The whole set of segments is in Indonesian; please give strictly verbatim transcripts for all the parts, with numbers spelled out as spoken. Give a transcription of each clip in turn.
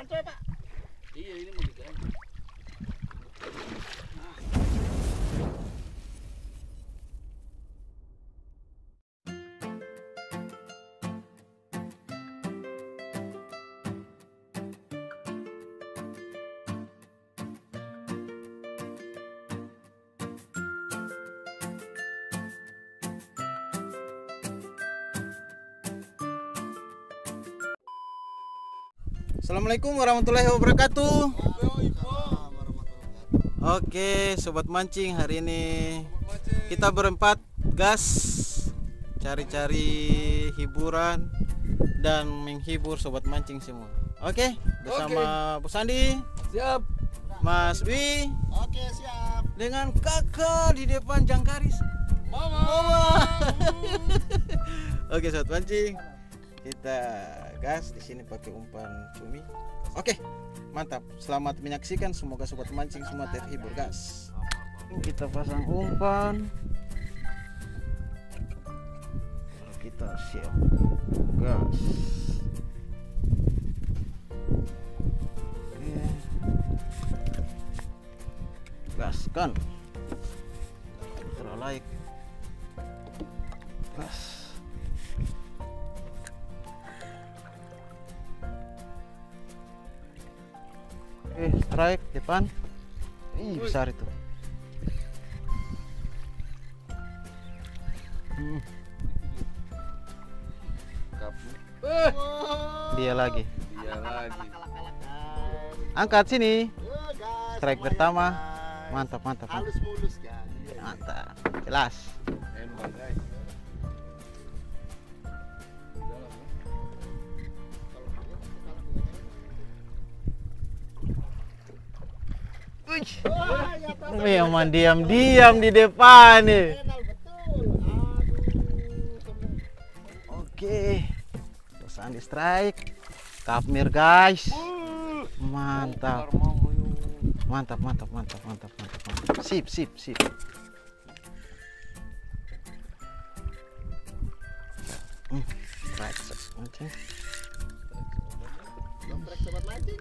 Gancoy Pak. Iya ini mau diganti. Assalamualaikum warahmatullahi wabarakatuh. Oke, sobat mancing, hari ini kita berempat gas cari-cari hiburan dan menghibur sobat mancing semua. Oke, bersama Bu Sandi, Siap. Mas Wi, Oke, siap. dengan kakak di depan Jangkaris. Mama. Oke, sobat mancing, kita gas di sini pakai umpan cumi. Oke, mantap. Selamat menyaksikan. Semoga sobat mancing semua terhibur, gas. Kita pasang umpan. Baru kita siap gas. Oke. Gaskan. Terlaik. Gas. Oke, strike depan. Ih, besar itu. Hmm. Eh, Dia lagi. dia lagi. Angkat sini. Gas. Strike pertama. Mantap, mantap, mantap. Halus mulus kan. Mantap. Jelas. Emang guys. Wih. Wah, ya tahu. Memang diam-diam di depan nih. Kenal betul. Aduh. Oke. Pesan di strike. Kapmir, guys. Mantap. Mantap, mantap, mantap, mantap, mantap, mantap. Sip, sip, sip. Hmm, strike mancing. Domprek sobat mancing.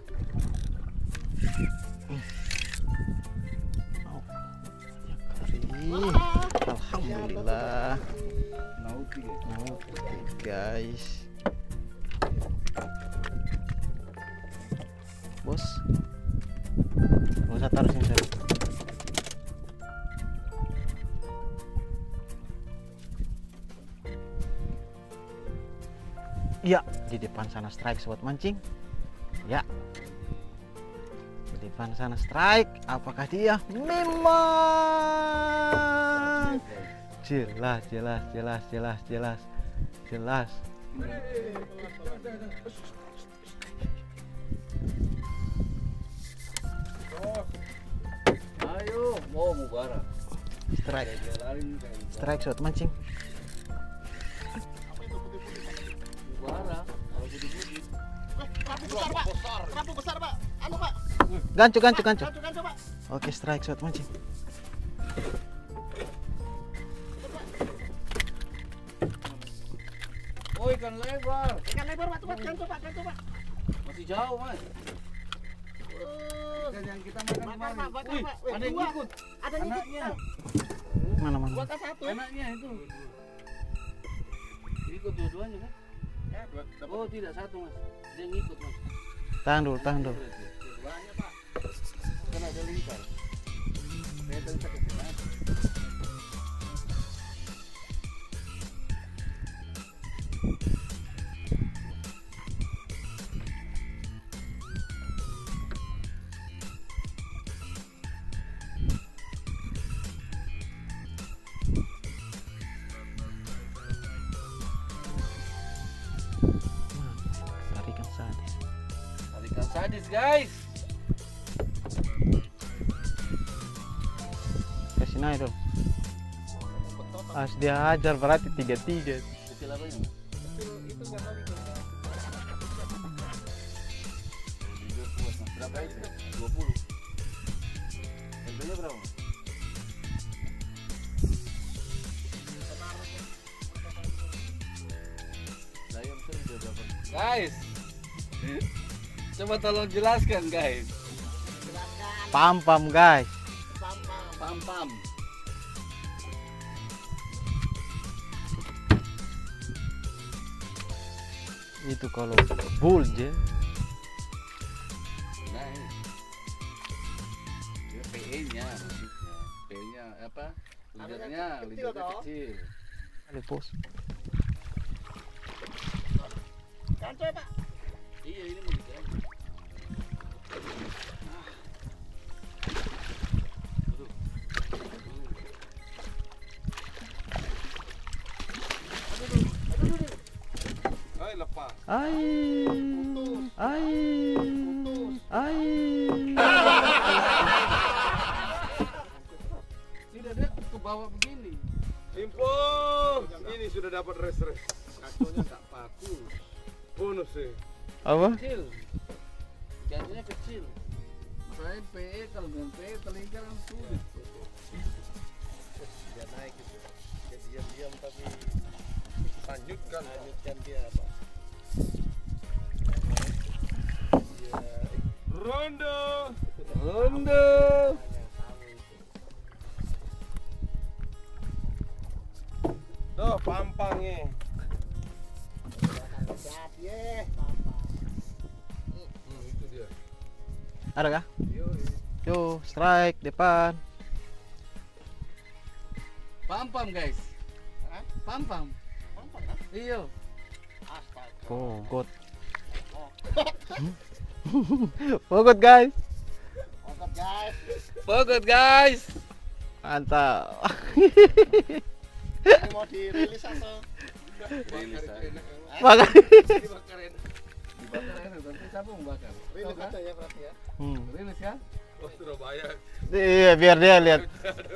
Oh, ya kali. Alhamdulillah. Nauti ya. Oke, guys. Bos, nggak usah taruh sini. Saya. Ya, di depan sana strike sobat mancing. Ya, di depan sana strike. Apakah dia? Memang. Jelas, jelas, jelas, jelas, jelas, jelas. Ayo, mau mubara. Strike, Dia lari kayak strike sobat mancing. mubara. Kalau putih-putih. Kerapu besar Pak. Kerapu besar Pak. Anu Pak. Gancu, gancu, gancu. Gancu gancu Pak. Oke, strike sobat mancing. Oh, ikan lebar. Ikan lebar Pak, tuh Pak. Gancu Pak, gancu Pak. Masih jauh, Mas. Uh, Ikan yang kita makan bakar kemarin. Pak, bakar Wih, Pak. Wih, ada yang dua. ikut. Ada yang ikut. Anaknya. Mana, mana? Buat satu. Anaknya itu. Ikut dua-duanya kan? Ya, dua. Oh, tidak satu, Mas. Dia ngikut, Mas. Tahan dulu, tahan dulu. Banyak, Pak. Kan ada lingkar. Saya tadi tak kecil aja. Tarikan sadis. Tarikan sadis, guys. Kasih naik dong. As dia hajar berarti tiga tiga. Kecil apa ini? Itu nggak tahu itu. Berapa itu? dua puluh. Harganya berapa? Guys, Coba tolong jelaskan guys. Jelaskan. Pam-pam guys. Pam-pam. Pam-pam. Itu kalau bull je. Nah ini. Ya, P E-nya maksudnya. P E-nya apa? Lidernya, Kecil lidernya toh? kecil. Ada pos. Kan coba Pak. Iya ini mau diganti. Hai lepas. Ai. Ai. Ai. Tidak dia ke bawah begini. Info. Ini sudah dapat res-res. Kaconya tak bagus. Bonus sih. Apa? Kecil. Gantinya kecil. Masalahnya P E kalau dengan P E telingkar kan sulit. Dia naik gitu. Dia diam-diam tapi lanjutkan. Lanjutkan dia apa? Dia Rondo. Rondo. Tuh pampangnya. Siap ye. Pam-pam. Hmm, itu dia. Ada kah? Yo, Yo, strike depan. Pam-pam guys. Hah? Pam-pam. Pam-pam kan? Iya. Astaga. Pogot. Oh. Pogot guys. Oke guys. Pogot guys. Mantap. Ini mau dirilis atau? Rilis aja. Makan. dibakarin. Dibakar ya, nanti siapa mau bakar? Rilis Tahu kan? aja ya berarti ya. Hmm. Rilis ya. Oh, Surabaya. Iya, biar dia lihat